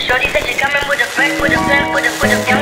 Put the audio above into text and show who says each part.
Speaker 1: Shorty said she coming with a friend, with a friend, with a friend.